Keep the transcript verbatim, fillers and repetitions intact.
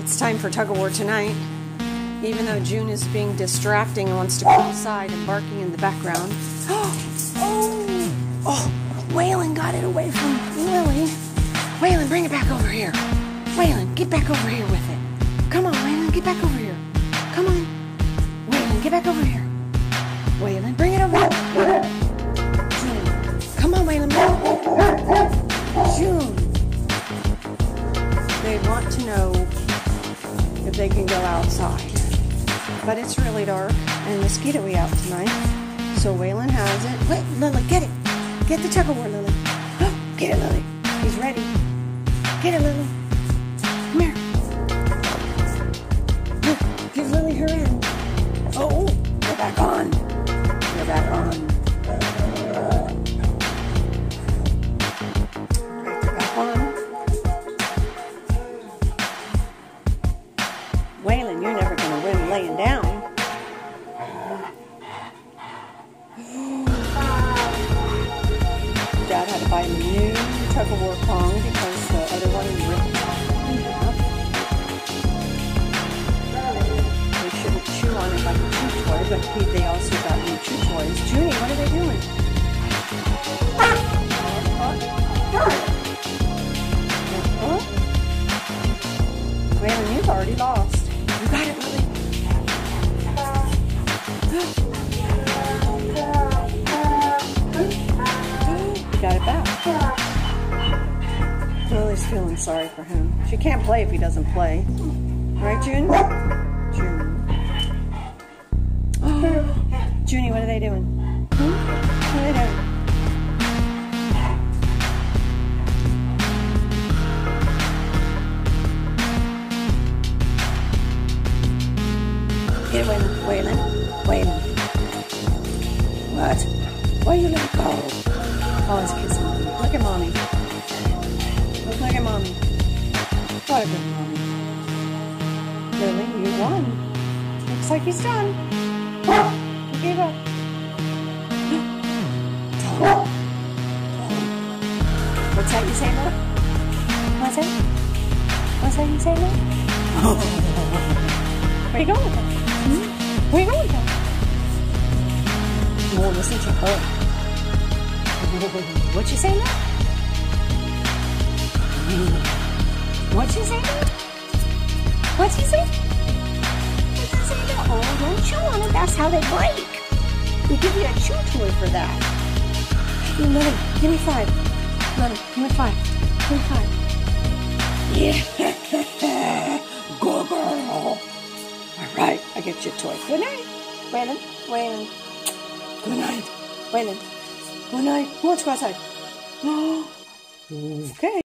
It's time for Tug O War Tonight. Even though June is being distracting and wants to go outside and barking in the background. Oh, oh, oh, Waylon got it away from Lily. Waylon, bring it back over here. Waylon, get back over here with it. Come on, Waylon, get back over here. Come on. Waylon, get back over here. Waylon, bring it over here. June, come on, Waylon. June. They want to know if they can go outside. But it's really dark and mosquito-y out tonight. So Waylon has it. Wait, Lily, get it. Get the Tug O War, Lily. Oh, get it, Lily. He's ready. Get it, Lily. Come here. Here, give Lily her end. Oh, you're back on. You're back on. Right, you're back on. Waylon, you're never going to win laying down. Dad had to buy a new Tug O War Pong because the other one is ripped off. They shouldn't chew on it like a chew toy, but he, they also got new chew toys. Junie, what are they doing? Uh-huh. Waylon, you've already lost. You got it, Lily. You got it back. Lily's feeling sorry for him. She can't play if he doesn't play. Right, June? June. Oh. Junie, what are they doing? Hmm? What are they doing? Get it, Waylon. Waylon. Waylon. What? Why you let go? Oh, he's kissing mommy. Look at mommy. Look, look at mommy. What a good mommy. Lily, you won. Looks like he's done. He gave up. Tell him. Tell him. What's that you say, Lily? What's that? What's that you say, Lily? Where you going with that? Hmm? Where you going with that? You won't listen to her. What you say now? What you say now? What you say? What you say now? Oh, don't chew on it. That's how they break. We give you a chew toy for that. Hey, Lily, give me five. Lily, give me five. Give me five. Yeah. Good girl. All right, I get you a toy. Good night, Waylon. Waylon. Good night, Waylon. Good night. Who wants to go outside? Okay.